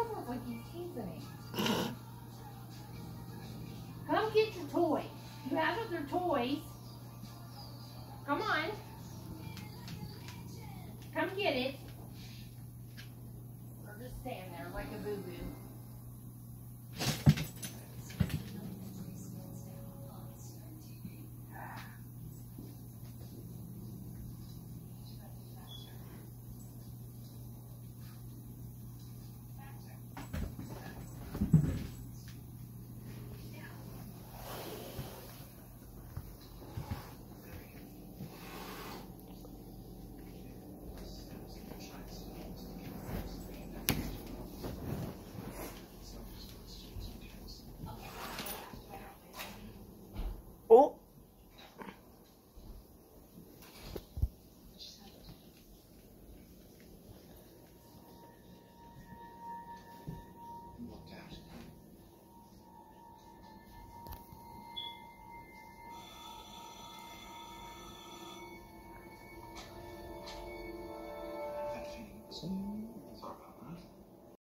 almost like he's teasing me. Come get your toy. You have other toys. Come on. Come get it. Or just stand there like a boo-boo.